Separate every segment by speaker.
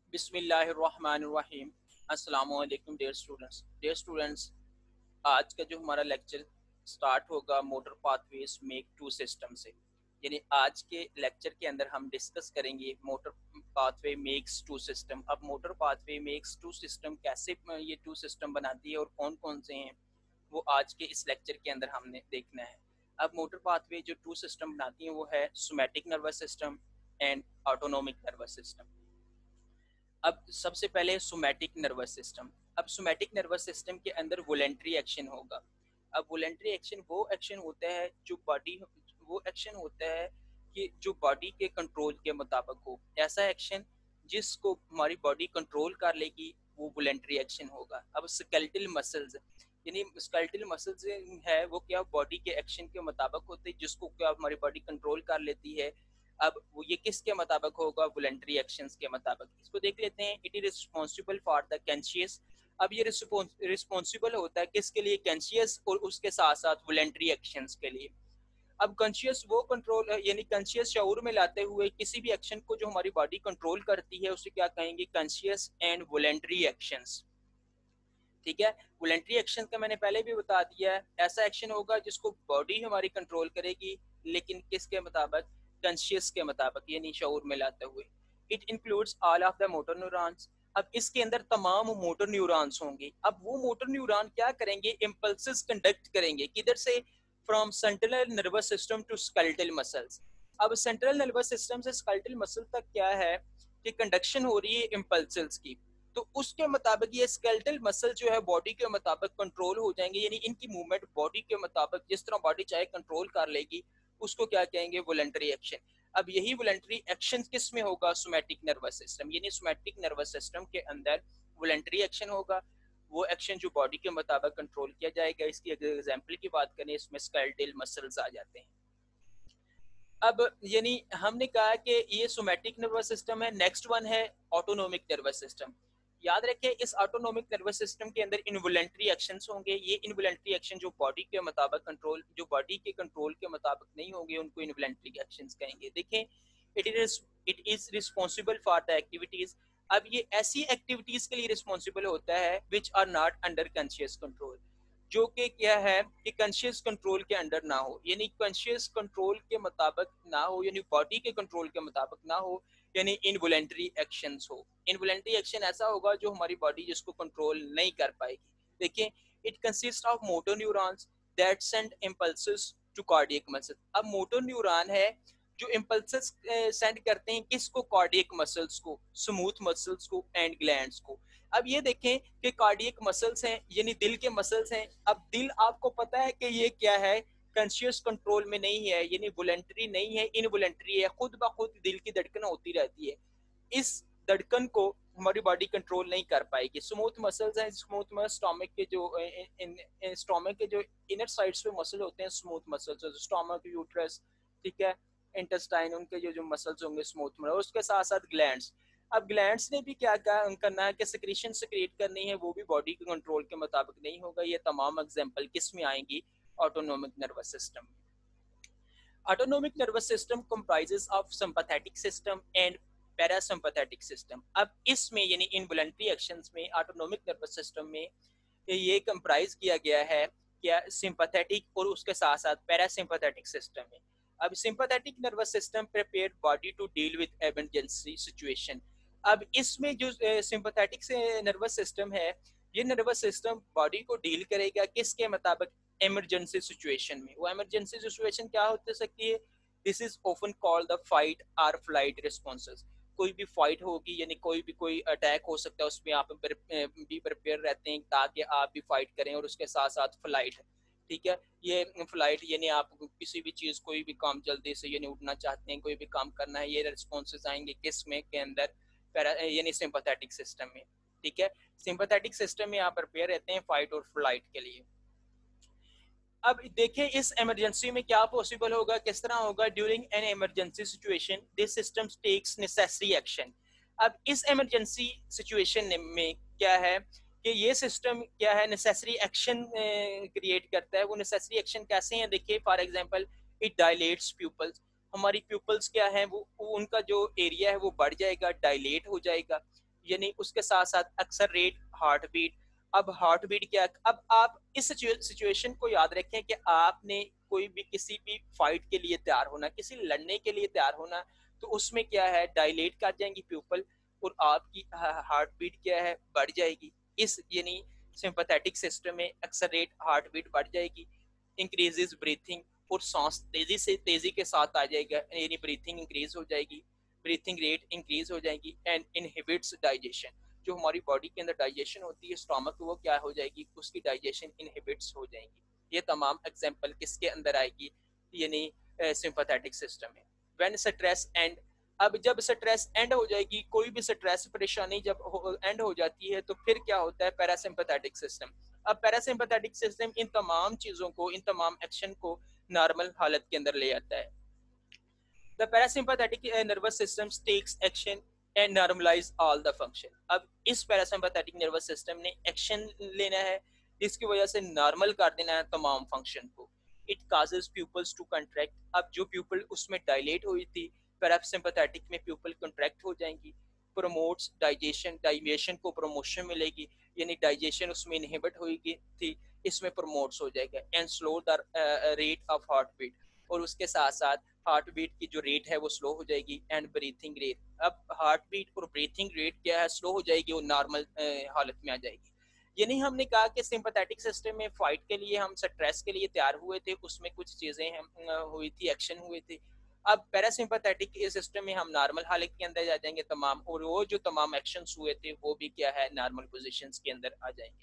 Speaker 1: बिस्मिल्लाहिर्रहमानिर्रहीम। अस्सलामु अलैकुम डियर स्टूडेंट्स, आज का जो हमारा लेक्चर स्टार्ट होगा motor pathways make two system से। यानी आज के लेक्चर के अंदर हम डिस्कस करेंगे motor pathway makes two system. अब motor pathway makes two system कैसे ये टू सिस्टम बनाती है और कौन कौन से हैं, वो आज के इस लेक्चर के अंदर हमने देखना है। अब मोटर पाथवे जो टू सिस्टम बनाती हैं वो है somatic nervous system and autonomic nervous system. अब सबसे पहले सोमैटिक नर्वस सिस्टम। अब सोमैटिक नर्वस सिस्टम के अंदर वोलेंट्री एक्शन होगा। अब वोलेंट्री एक्शन वो एक्शन होता है जो बॉडी, वो एक्शन होता है कि जो बॉडी के कंट्रोल के मुताबिक हो। ऐसा एक्शन जिसको हमारी बॉडी कंट्रोल कर लेगी वो वोलेंट्री एक्शन होगा। अब स्केलेटल मसल्स, यानी स्केलेटल मसल्स है वो क्या बॉडी के एक्शन के मुताबिक होते हैं, जिसको क्या हमारी बॉडी कंट्रोल कर लेती है। अब वो ये किसके मुताबिक होगा, वोलेंट्री एक्शंस के मुताबिक। इसको देख लेते हैं। It is responsible for the conscious. अब ये रिस्पॉन्सिबल होता है किसके लिए, कॉन्शियस और उसके साथ साथ वोलेंट्री एक्शंस के लिए। अब कॉन्शियस वो कंट्रोल यानी कॉन्शियस शऊर में लाते हुए किसी भी एक्शन को जो हमारी बॉडी कंट्रोल करती है उसे क्या कहेंगे, कॉन्शियस एंड वोलेंट्री एक्शंस। ठीक है, वोलेंट्री एक्शन का मैंने पहले भी बता दिया है। ऐसा एक्शन होगा जिसको बॉडी हमारी कंट्रोल करेगी, लेकिन किसके मुताबिक, कॉन्शियस के मुताबिक, यानी शऊर में लाते हुए। It includes all of the motor neurons. अब इसके अंदर तमाम मोटर न्यूरॉन्स होंगे। अब वो मोटर न्यूरॉन क्या करेंगे, इम्पल्सेस कंडक्ट करेंगे। किधर से, from central nervous system to skeletal muscles. अब सेंट्रल नर्वस सिस्टम से स्केलेटल मसल तक क्या है कि कंडक्शन हो रही है इम्पल्सेस की। तो उसके मुताबिक ये स्केलेटल मसल जो है बॉडी के मुताबिक कंट्रोल हो जाएंगे, यानी इनकी मूवमेंट बॉडी के मुताबिक जिस तरह बॉडी चाहे कंट्रोल कर लेगी, उसको क्या कहेंगे, वोलेंटरी एक्शन। अब यही वोलेंटरी एक्शन किस में होगा, सोमैटिक नर्वस सिस्टम। यानी सोमैटिक नर्वस सिस्टम के अंदर वोलेंटरी एक्शन होगा, वो एक्शन जो बॉडी के मुताबिक कंट्रोल किया जाएगा। इसकी अगर एग्जाम्पल की बात करें, इसमें स्केलेटल मसल्स आ जाते हैं। अब यानी हमने कहा कि ये सोमैटिक नर्वस सिस्टम है। नेक्स्ट वन है ऑटोनोमिक नर्वस सिस्टम। याद रखें, इस ऑटोनोमिक नर्वस सिस्टम के अंदर इनवॉलेंटरी एक्शंस होंगे। ये इनवॉलेंटरी एक्शन जो बॉडी के मुताबिक कंट्रोल, जो बॉडी के कंट्रोल के मुताबिक नहीं होंगे, उनको इनवॉलेंटरी एक्शंस कहेंगे। देखें, it is responsible for the activities. अब ये ऐसी एक्टिविटीज के लिए रिस्पॉन्सिबल होता है which are not under conscious control, जो कि क्या है कि कॉन्शियस कंट्रोल के अंडर ना हो, यानी कॉन्शियस कंट्रोल के मुताबिक ना हो, यानी बॉडी के कंट्रोल के मुताबिक ना हो, यानी इनवॉलेंटरी एक्शंस हो। इनवॉलेंटरी एक्शन ऐसा होगा जो हमारी बॉडी जिसको कंट्रोल नहीं कर पाएगी। देखिए, it consist of motor neurons that send impulses to cardiac muscle. अब मोटर न्यूरॉन है जो इम्पल्सेस सेंड करते हैं किसको, कार्डियक मसल्स को, स्मूथ मसल्स को एंड ग्लैंड्स को। अब ये देखें कि कार्डियक मसल्स हैं, यानी दिल के मसल्स हैं। अब दिल आपको पता है कि ये क्या है, कॉन्शियस कंट्रोल में नहीं है, यानी वोलेंटरी नहीं है, इनवोलेंटरी है। खुद ब खुद दिल की धड़कन होती रहती है। इस धड़कन को हमारी बॉडी कंट्रोल नहीं कर पाएगी। स्मूथ मसल्स हैं, स्मूथ मसल स्टोमक के जो स्टोमक के जो इनर साइड्स पे मसल होते हैं, स्मूथ मसल्स, स्टोमक, यूट्रस, ठीक है, इंटेस्टाइन, उनके जो जो मसल्स होंगे स्मूथ मसल। उसके साथ साथ ग्लैंड्स। अब ग्लैंड्स ने भी क्या करना है कि सिक्रीशन सिक्रिएट करनी है, वो भी बॉडी के कंट्रोल के मुताबिक नहीं होगा। ये तमाम एग्जांपल किस में आएंगी, autonomic nervous system. Autonomic nervous system comprises of sympathetic system and parasympathetic system. अब इसमें यानी इनवॉलंटरी एक्शंस में ऑटोनोमिक नर्वस सिस्टम में ये कंप्राइज किया गया है क्या, सिंपैथेटिक और उसके साथ साथ पैरासिम्पैथेटिक सिस्टम में। अब sympathetic nervous system prepare body to deal with emergency situation. अब इसमें जो सिंपैथेटिक से नर्वस सिस्टम है, ये नर्वस सिस्टम बॉडी को डील करेगा किसके मुताबिक, इमरजेंसी सिचुएशन में। वो इमरजेंसी सिचुएशन क्या हो सकती है, this is often called the fight और फ्लाइट रिस्पॉन्सेज। कोई भी फाइट होगी, यानी कोई अटैक हो सकता है, उसमें आप भी प्रिपेयर रहते हैं ताकि आप भी फाइट करें। और उसके साथ साथ फ्लाइट, ठीक है, ये फ्लाइट यानी आप किसी भी चीज, कोई भी काम जल्दी से यानी उठना चाहते हैं, कोई भी काम करना है, ये रिस्पॉन्सेज आएंगे किस में के अंदर, यानी सिंपैथेटिक सिस्टम में। ठीक है, सिंपैथेटिक सिस्टम में आप प्रिपेयर रहते हैं फाइट और फ्लाइट के लिए। अब देखें इस इमरजेंसी में क्या पॉसिबल होगा, किस तरह होगा। During an emergency situation this system takes necessary action. अब इस इमरजेंसी सिचुएशन में क्या है कि ये सिस्टम क्या है, नेसेसरी एक्शन क्रिएट करता है। वो नेसेसरी एक्शन कैसे हैं, देखिए for example, it dilates pupils. हमारी प्यूपल्स क्या है, वो उनका जो एरिया है वो बढ़ जाएगा, डायलेट हो जाएगा। यानी उसके साथ साथ अक्सर रेट, हार्ट बीट। अब हार्ट बीट क्या, अब आप इस सिचुएशन को याद रखें कि आपने कोई भी किसी भी फाइट के लिए तैयार होना, किसी लड़ने के लिए तैयार होना, तो उसमें क्या है, डायलेट कर जाएंगी प्यूपल और आपकी हार्ट बीट क्या है, बढ़ जाएगी। इस यानी सिंपैथेटिक सिस्टम में अक्सर रेट, हार्ट बीट बढ़ जाएगी, इंक्रीजेस ब्रीथिंग, और सांस तेजी के साथ आ जाएगा, यानी ब्रीथिंग इंक्रीज हो जाएगी, ब्रीथिंग रेट इंक्रीज हो जाएगी, एंड इनहिबिट्स डाइजेशन। जो हमारी बॉडी के अंदर डाइजेशन होती है स्टोमक, वो क्या हो जाएगी, उसकी डाइजेशन इनहिबिट्स हो जाएंगी। ये तमाम एग्जांपल किसके अंदर आएगी, यानी सिंपैथेटिक सिस्टम में। व्हेन स्ट्रेस एंड, अब जब स्ट्रेस एंड हो जाएगी, कोई भी स्ट्रेस परेशानी जब एंड हो जाती है, तो फिर क्या होता है, पैरासिम्पैथेटिक सिस्टम। अब पैरासिम्पैथेटिक सिस्टम इन तमाम चीजों को, इन तमाम एक्शन को नॉर्मल हालत के अंदर ले आता है। The parasympathetic nervous system takes action and normalize all the function. अब इस पैरासिम्पैथेटिक नर्वस सिस्टम ने एक्शन लेना है, जिसकी वजह से नॉर्मल कर देना है तमाम फंक्शन को। It causes pupils to contract, अब जो प्यूपल उसमें डायलेट हुई थी, पैरासिम्पैथेटिक में प्यूपल कंट्रैक्ट हो जाएंगी। प्रमोट्स डाइजेशन, डाइजेशन को प्रमोशन मिलेगी, यानी डाइजेशन उसमें इनहिबिट हुई थी, इसमें प्रमोट्स हो जाएगा। And slow the rate of heart beat, और उसके साथ साथ हार्ट बीट की जो रेट है वो स्लो हो जाएगी, एंड ब्रीथिंग रेट। अब हार्ट बीट और ब्रीथिंग रेट क्या है, स्लो हो जाएगी और नॉर्मल हालत में आ जाएगी। यानी हमने कहा कि सिंपैथेटिक सिस्टम में फाइट के लिए, हम स्ट्रेस के लिए तैयार हुए थे, उसमें कुछ चीजें हुई थी, एक्शन हुए थे। अब पैरासिम्पैथेटिक सिस्टम में हम नॉर्मल हालत के अंदर आ जाएंगे तमाम, और वो जो तमाम एक्शंस हुए थे वो भी क्या है, नॉर्मल पोजीशंस के अंदर आ जाएंगे।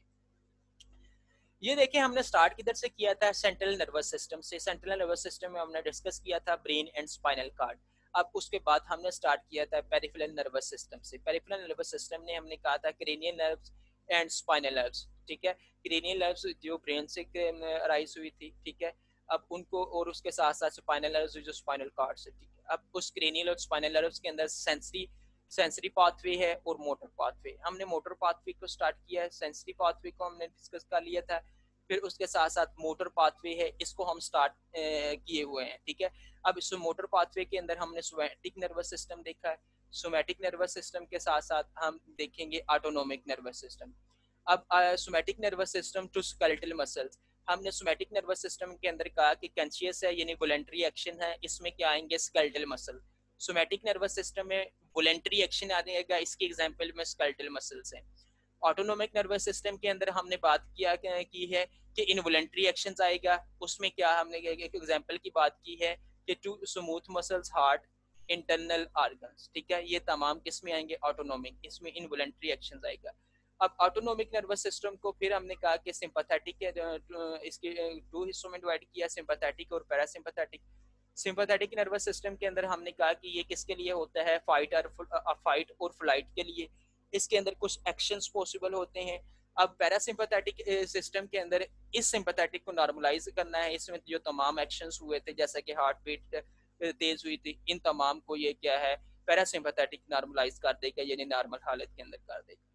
Speaker 1: ये देखिए हमने स्टार्ट किधर से किया था, सेंट्रल नर्वस सिस्टम से। सेंट्रल नर्वस सिस्टम में हमने डिस्कस किया था ब्रेन एंड स्पाइनल कार्ड। अब उसके बाद हमने स्टार्ट किया था पेरिफेरल नर्वस सिस्टम से। पेरिफेरल नर्वस सिस्टम ने हमने कहा था cranial nerves and spinal nerves, ठीक है। क्रेनियल नर्व्स जो ब्रेन से अराइज हुई थी, ठीक है, अब उनको, और उसके साथ साथ स्पाइनल नर्व्स जो स्पाइनल कार्ड से, ठीक है। अब उस क्रेनियल और स्पाइनल नर्व्स के अंदर सेंसरी पाथवे है और मोटर पाथवे। हमने मोटर पाथवे को स्टार्ट किया है, सेंसरी पाथवे को हमने डिस्कस कर लिया था, फिर उसके साथ साथ मोटर पाथवे है, इसको हम स्टार्ट किए हुए हैं, ठीक है। अब इस मोटर पाथवे के अंदर हमने सोमैटिक नर्वस सिस्टम देखा है। सोमैटिक नर्वस सिस्टम के साथ साथ हम देखेंगे ऑटोनोमिक नर्वस सिस्टम। अब somatic nervous system to skeletal muscles, हमने सोमैटिक नर्वस सिस्टम के अंदर कहा कि कॉन्शियस है, यानी वॉलंटरी एक्शन है, इसमें क्या आएंगे, skeletal muscle. Somatic nervous system में वॉलंटरी एक्शन आ जाएगा, इसकी एग्जांपल में स्केलेटल मसल्स हैं। ऑटोनोमिक नर्वस सिस्टम के अंदर हमने बात किया की है कि इनवॉलंटरी एक्शंस आएगा, उसमें क्या हमने एक एग्जांपल की बात की है कि to smooth muscles, heart, internal organs, ठीक है। ये तमाम किस में आएंगे, ऑटोनोमिक, इसमें इनवॉलंटरी एक्शंस आएगा। अब ऑटोनोमिक नर्वस सिस्टम को फिर हमने कहा कि सिंपैथेटिक, इसके दो हिस्सों में डिवाइड किया, सिंपैथेटिक और पैरासिम्पैथेटिक। सिंपैथेटिक नर्वस सिस्टम के अंदर हमने कहा कि ये किसके लिए होता है, फाइट और फ्लाइट के लिए। इसके अंदर कुछ एक्शंस पॉसिबल होते हैं। अब पैरासिम्पैथेटिक सिस्टम के अंदर इस सिंपैथेटिक को नॉर्मलाइज करना है, इसमें जो तमाम एक्शंस हुए थे, जैसा कि हार्ट बीट तेज हुई थी, इन तमाम को ये क्या है, पैरासिम्पैथेटिक नॉर्मलाइज कर देगा, यानी नॉर्मल हालत के अंदर कर देगा।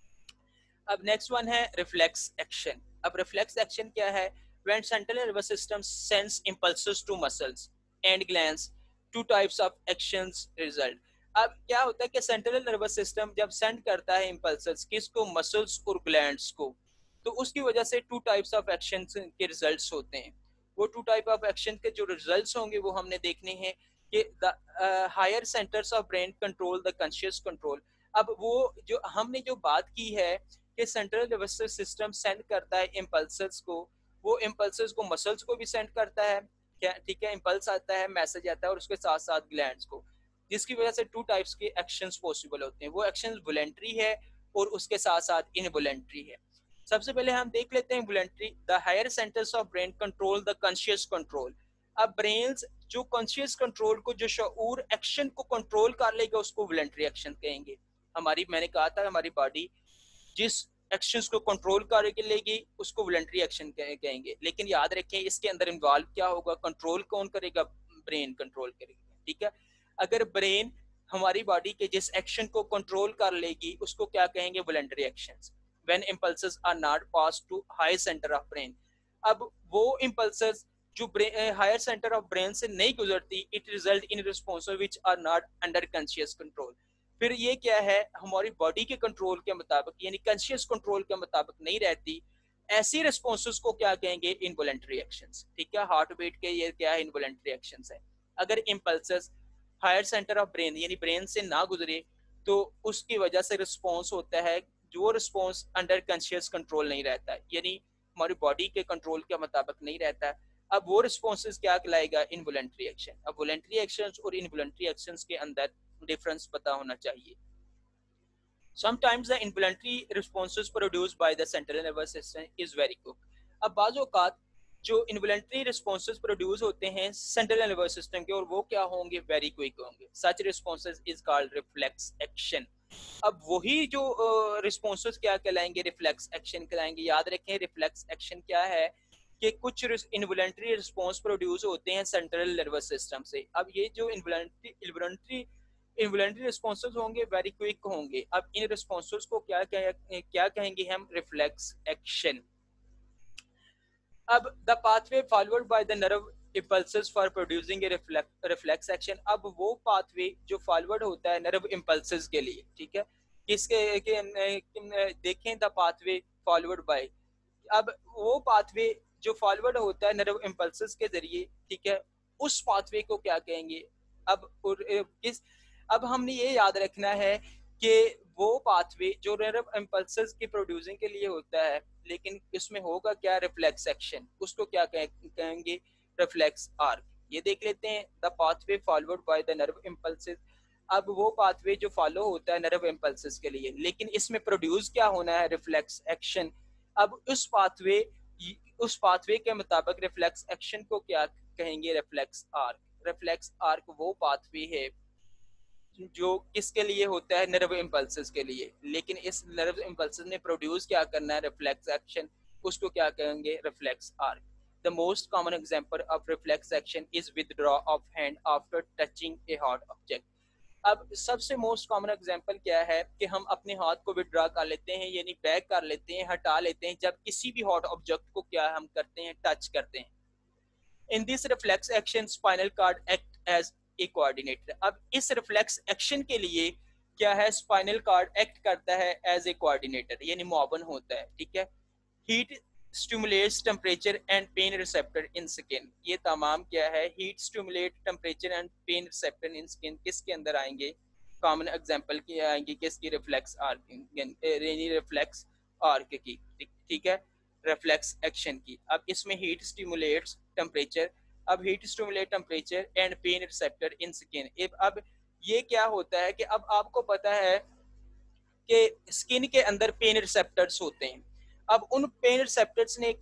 Speaker 1: अब नेक्स्ट वन है रिफ्लेक्स एक्शन। अब रिफ्लेक्स एक्शन क्या है, when central nervous system sends impulses to muscles and glands, two types of actions result. अब क्या होता है कि सेंट्रल नर्वस सिस्टम जब सेंड करता है इंपल्सेस, किसको, मसल्स और ग्लैंड्स को, तो उसकी वजह से टू टाइप्स ऑफ एक्शन के रिजल्ट्स होते हैं। वो टू टाइप ऑफ एक्शन के जो रिजल्ट्स होंगे वो हमने देखने हैं कि the higher centres of brain control the conscious control. अब वो जो हमने जो बात की है कि सेंट्रल नर्वस सिस्टम सेंड करता है इम्पल्सेस को, वो इम्पल्सेस को मसल्स को भी सेंड करता है, क्या, ठीक है, इम्पल्स आता है, मैसेज आता है, और उसके साथ साथ ग्लैंड्स को, जिसकी वजह से टू टाइप्स के एक्शंस पॉसिबल होते हैं। वो एक्शंस वॉलंटरी है और उसके साथ साथ इनवॉलंटरी है। सबसे पहले हम देख लेते हैं voluntary. The higher centres of brain control the conscious control. अब ब्रेन्स जो कॉन्शियस कंट्रोल को, जो शऊर एक्शन को कंट्रोल कर लेगा, उसको वॉलंटरी एक्शन कहेंगे। हमारी, मैंने कहा था, हमारी बॉडी जिस एक्शंस को कंट्रोल करके लेगी उसको वॉलंटरी एक्शन कहेंगे। लेकिन याद रखें इसके अंदर इन्वॉल्व क्या होगा, कंट्रोल कौन करेगा, ब्रेन कंट्रोल करेगा, ठीक है। अगर ब्रेन हमारी बॉडी के जिस एक्शन को कंट्रोल कर लेगी उसको क्या कहेंगे, voluntary actions. When impulses are not pass to high centre of brain, अब वो इंपल्सेस जो हायर सेंटर ऑफ ब्रेन से नहीं गुजरती, it result in response which are not under conscious control. फिर ये क्या है, हमारी बॉडी के कंट्रोल के मुताबिक यानी कॉन्शियस कंट्रोल के मुताबिक नहीं रहती, ऐसी रिस्पॉन्सेज को क्या कहेंगे, इनवॉलेंटरी एक्शंस। ठीक है, हार्ट बीट के ये क्या है, इनवॉलेंटरी एक्शंस है। अगर impulses higher centre of brain यानी ब्रेन से ना गुजरे तो उसकी वजह से रिस्पॉन्स होता है, जो रिस्पॉन्स अंडर कॉन्शियस कंट्रोल नहीं रहता है, यानी हमारी बॉडी के कंट्रोल के मुताबिक नहीं रहता है। अब वो रिस्पॉन्सेज क्या कहलाएगा, इनवॉलेंटरी एक्शन। अब वॉलेंटरी एक्शंस और इनवॉलेंटरी एक्शंस के अंदर डिफरेंस पता होना चाहिए। Sometimes the involuntary responses produced by the central nervous system is very quick. अब बाज़ औक़ात जो इन्वॉलंटरी रिस्पॉन्सेज प्रोड्यूस होते हैं सेंट्रल नर्वस सिस्टम के, और वो क्या होंगे, वेरी क्विक होंगे। Such responses is called reflex action. अब वही जो रिस्पॉन्सेज क्या कहलाएंगे, रिफ्लेक्स एक्शन कहलाएंगे। याद रखें रिफ्लेक्स एक्शन क्या है कि कुछ इन्वॉलंटरी रिस्पॉन्स प्रोड्यूस होते हैं सेंट्रल नर्वस सिस्टम से। अब ये जो इन्वॉलंटरी रिस्पॉन्सेज होंगे वेरी क्विक होंगे। अब इन रिस्पॉन्सेज को क्या कहेंगे हम, रिफ्लेक्स एक्शन। अब the pathway followed by the nerve impulses for producing a reflex action. अब वो पाथवे जो फॉरवर्ड होता है नर्व इम्पल्सेस के लिए, ठीक है, देखें द पाथवे फॉरवर्ड बाय। अब वो पाथवे जो फॉरवर्ड होता है नर्व इम्पल्सेस के जरिए, ठीक है, उस पाथवे को क्या कहेंगे। अब अब हमने ये याद रखना है कि वो पाथवे जो नर्व इम्पल्सेस की प्रोड्यूसिंग के लिए होता है, लेकिन इसमें होगा क्या, रिफ्लेक्स एक्शन। उसको क्या कहेंगे, रिफ्लेक्स आर्क। ये देख लेते हैं, the pathway followed by the nerve impulses. अब वो पाथवे जो फॉलो होता है नर्व इम्पल्सेस के लिए, लेकिन इसमें प्रोड्यूस क्या होना है, रिफ्लेक्स एक्शन। अब उस पाथवे के मुताबिक रिफ्लेक्स एक्शन को क्या कहेंगे, रिफ्लेक्स आर्क। रिफ्लेक्स आर्क वो पाथवे है जो किसके लिए होता है, नर्व इम्पल्सेस के लिए, लेकिन इस नर्व इम्पल्सेस ने प्रोड्यूस क्या करना है, रिफ्लेक्स एक्शन। उसको क्या कहेंगे, reflex arc. The most common example of reflex action is withdraw of hand after touching a hard object. अब सबसे मोस्ट कॉमन एग्जांपल क्या है कि हम अपने हाथ को विथड्रॉ कर लेते हैं, यानी बैक कर लेते हैं, हटा लेते हैं, जब किसी भी हॉट ऑब्जेक्ट को क्या हम करते हैं, टच करते हैं। In this reflex action spinal cord act as a coordinator. अब इस रिफ्लेक्स एक्शन के लिए क्या है, स्पाइनल कार्ड एक्ट करता है एज ए कोऑर्डिनेटर, यानी मुआवन होता है। ठीक है, heat stimulates temperature and pain receptor in skin. ये तमाम क्या है, heat stimulate temperature and pain receptor in skin किसके अंदर आएंगे, कॉमन एग्जांपल की आएंगे किसकी, रिफ्लेक्स आर्क, रिफ्लेक्स आर्क की। ठीक है, रिफ्लेक्स एक्शन की। अब इसमें हीट स्टिमुलेट्स टेम्परेचर, अब heat stimulate temperature and pain receptor in skin. अब ये क्या होता है कि अब आपको पता है कि स्किन के अंदर पेन रिसेप्टर्स होते हैं। अब उन पेन रिसेप्टर्स ने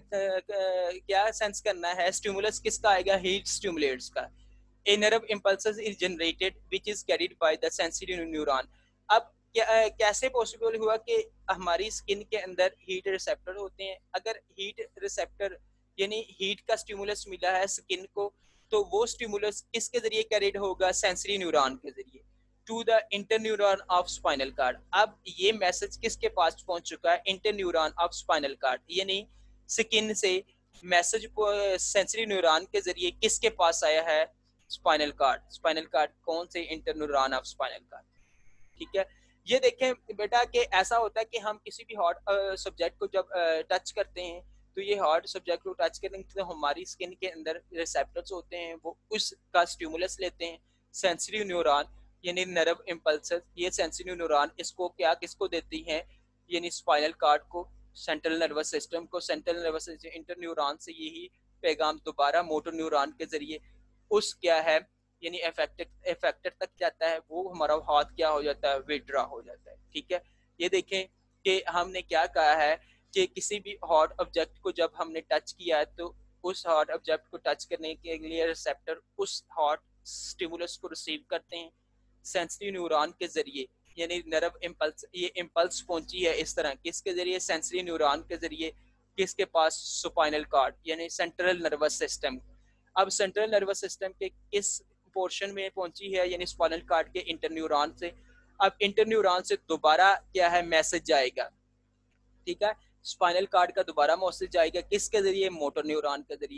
Speaker 1: क्या सेंस करना है, स्टिमुलस किसका आएगा, हीट स्टिमुलेट्स का। A nerve impulse is generated which is carried by the sensory neuron. अब कैसे पॉसिबल हुआ कि हमारी स्किन के अंदर हीट रिसेप्टर होते हैं। अगर हीट रिसेप्टर यानी हीट का स्टिमुलस मिला है स्किन को, तो वो स्टिमुलस किसके जरिए कैरीड होगा, सेंसरी न्यूरॉन के जरिए to the interneuron of spinal cord. अब ये मैसेज किसके पास पहुंच चुका है, इंटरन्यूरॉन ऑफ स्पाइनल कार्ड, यानी स्किन से मैसेज को सेंसरी न्यूरॉन के जरिए किसके पास आया है, स्पाइनल कार्ड। स्पाइनल कार्ड कौन से, इंटरन्यूरॉन ऑफ स्पाइनल कार्ड। ठीक है, ये देखें बेटा कि ऐसा होता है कि हम किसी भी हॉट सब्जेक्ट को जब टच करते हैं, तो ये हार्ड सब्जेक्ट को टच करने के लिए हमारी स्किन के अंदर रिसेप्टर्स होते हैं, वो उसका स्टिमुलस लेते हैं, सेंसरी न्यूरॉन यानी नर्व इम्पल्सेस। ये सेंसरी न्यूरॉन इसको क्या किसको देती हैं, यानी स्पाइनल कार्ड को, सेंट्रल नर्वस सिस्टम को। सेंट्रल नर्वस सिस्टम इंटरन्यूरॉन से यही पैगाम दोबारा मोटर न्यूरॉन के जरिए उस क्या है यानी इफेक्टर तक जाता है, वो हमारा हाथ क्या हो जाता है, विड्रॉ हो जाता है। ठीक है, ये देखें कि हमने क्या कहा है कि किसी भी हॉट ऑब्जेक्ट को जब हमने टच किया है, तो उस हॉट ऑब्जेक्ट को टच करने के लिए रिसेप्टर उस हॉट स्टिमुलस को रिसीव करते हैं सेंसरी न्यूरॉन के जरिए, यानी नर्व इम्पल्स। ये इम्पल्स पहुंची है इस तरह किसके जरिए, सेंसरी न्यूरॉन के जरिए, किसके पास, स्पाइनल कार्ड यानी सेंट्रल नर्वस सिस्टम। अब सेंट्रल नर्वस सिस्टम के किस पोर्शन में पहुंची है, यानी स्पाइनल कार्ड के इंटरन्यूरॉन से। अब इंटरन्यूरॉन से दोबारा क्या है, मैसेज जाएगा। ठीक है, स्पाइनल कार्ड का दोबारा मैसेज जाएगा किसके जरिए, मोटर न्यूरॉन के जरिए।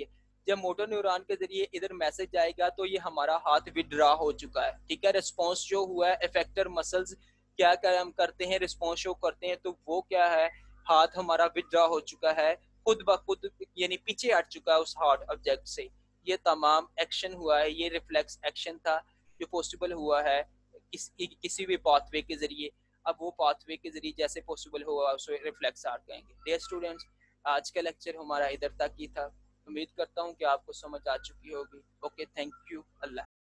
Speaker 1: जब मोटर न्यूरॉन के जरिए इधर मैसेज आएगा तो ये हमारा हाथ विड्रॉ हो चुका है, ठीक है। रिस्पॉन्स जो हुआ है, इफेक्टर मसल्स क्या काम करते हैं, रिस्पॉन्स शो करते हैं, तो वो क्या है, हाथ हमारा विड्रॉ हो चुका है खुद ब खुद, यानी पीछे हट चुका है उस हार्ड ऑब्जेक्ट से। ये तमाम एक्शन हुआ है, ये रिफ्लेक्स एक्शन था जो पॉसिबल हुआ है किसी भी पाथवे के जरिए। अब वो पाथवे के जरिए जैसे पॉसिबल हुआ उसे रिफ्लेक्स आर्ट कहेंगे। डियर स्टूडेंट्स, आज का लेक्चर हमारा इधर तक ही था। उम्मीद करता हूँ कि आपको समझ आ चुकी होगी। Okay, thank you. अल्लाह।